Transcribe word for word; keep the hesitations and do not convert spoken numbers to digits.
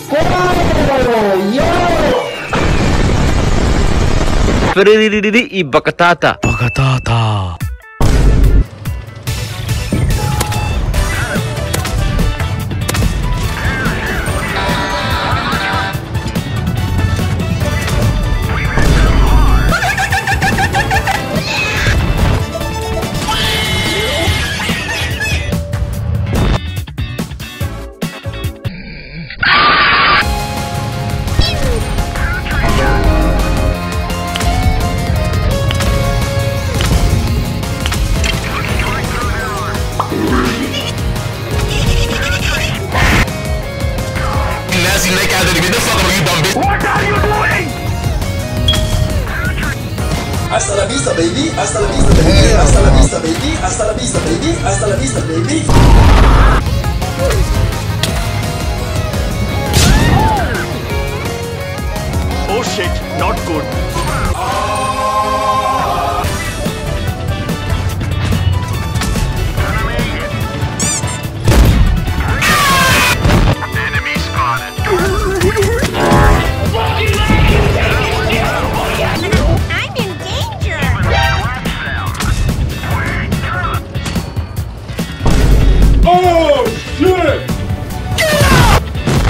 I bakatata. Bakatata. What are you doing? Hasta la vista, baby. Hasta la vista, baby. Hasta la vista, baby. Hasta la vista, baby. Hasta la vista, baby. Oh shit, not good.